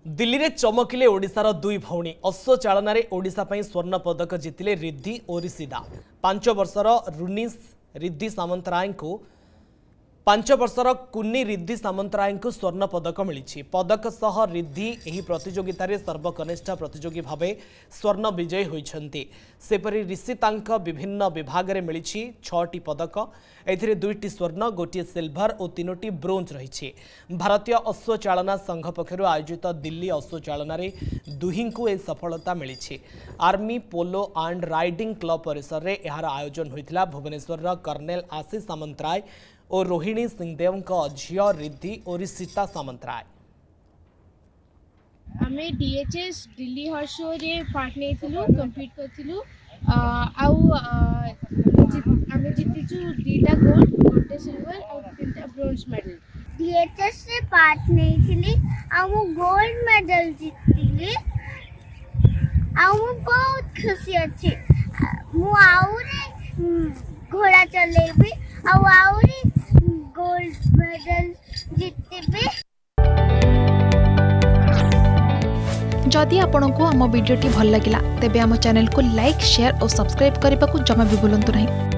दिल्ली रे चमकिले ओडिशार दुई भौणी अश्व चालन ओडिशा पई स्वर्ण पदक जितिले रिद्धि और ऋषिदा 5 वर्षर रुनिस रिद्धि सामंतराय को 5 वर्षर कुन्नी रिद्धि सामंतराय को स्वर्ण पदक मिली। पदक सह रिद्धि एही प्रतियोगिता रे सर्वकनिष्ठ प्रतियोगी भावे स्वर्ण विजयी होइछन्ति। सेपरि ऋषितांक विभिन्न विभाग रे मिली 6टी पदक, एथिरे 2टी स्वर्ण, गोटे सिल्वर और 3टी ब्रोंज रही। भारतीय अश्व चालना संघ पक्षरु आयोजित दिल्ली अश्व चालना रे दुहिं को ए सफलता मिली। Army polo and riding club परिसर रे एहार आयोजन होइतिला। भुवनेश्वर कर्नेल आशीष सामंतराय और रोहिणी सिंहदेव झील रिद्धि और सीता सामंतराय आमे डीएचएस दिल्ली हॉर्स शो रे पार्ट नेथिलु, कंप्लीट करथिलु। आमे जितिचु 2टा गोल्ड, 1टा सिल्वर और 3टा ब्रोंज मेडल। डीएचएस से पार्ट नेथिली आमु गोल्ड मेडल जितिली। आमु बहुत खुशी अछि। मु आउरे घोड़ा चलेबी आउरे गोल्ड मेडल जितबे। जदि आपंक आम भिडी भल लगा तेब आम चैनल को लाइक, शेयर और सब्सक्राइब करने को जमा भी भूलु नहीं।